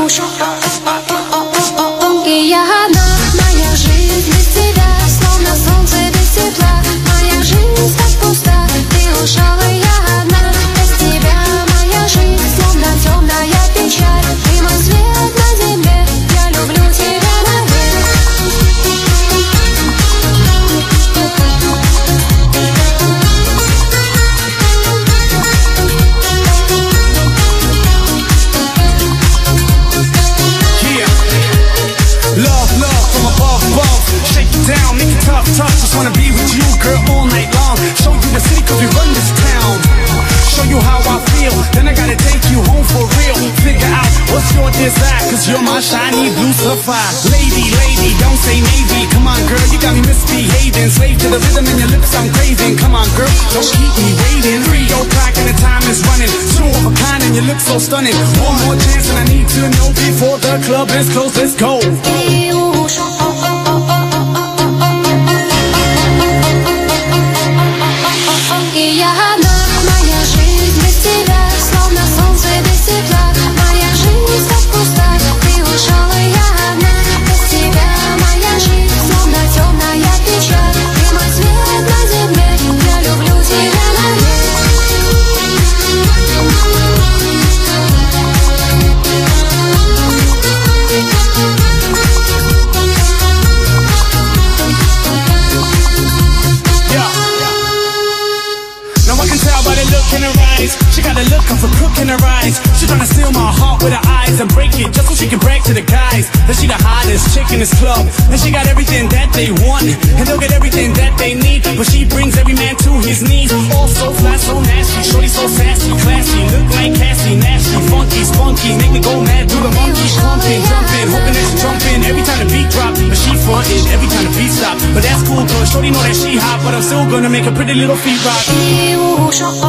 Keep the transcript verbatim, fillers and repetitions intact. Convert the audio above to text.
ушел. И я одна, моя жизнь без тебя, словно солнце без тепла. Моя жизнь так пуста, ты ушел, и я одна. Без тебя моя жизнь, словно темная печаль. Ты мой свет на земле, я люблю тебя навек. Love, love from above, above. Shake it down, make it tough, tough. Just wanna be with you, girl, all night long. Show you the city, cause we run this town. Show you how I feel, then I gotta take you home for real. Figure out what's your desire, cause you're my shiny blue sapphire. Lady, lady, don't say maybe. Come on, girl, you got me misbehaving. Slave to the rhythm in your lips, I'm craving. Come on, girl, don't keep me waiting. Three o'clock and the time is running. Two of a kind and you look so stunning. One more chance and I need to know before the club is closed. Let's go. И ушел. И я одна, моя жизнь без тебя, словно солнце без тепла. Моя жизнь так пуста, ты ушел, и я одна. Без тебя моя жизнь, словно темная печаль. Ты мой свет на земле, я люблю тебя навек. In her eyes, she got a look of a crook in her eyes. She tryna steal my heart with her eyes and break it just so she can brag to the guys that she the hottest chick in this club. And she got everything that they want, and they'll get everything that they need. But she brings every man to his knees. All so flat, so nasty, shorty so sassy, classy, look like Cassie, nasty, funky, spunky, make me go mad, do the monkey, pumping, jumping, hoping that she jumping every time the beat drop. But she frontin' every time the beat stop. But that's cool, cause shorty know that she hot, but I'm still gonna make her pretty little feet rock. И ушел.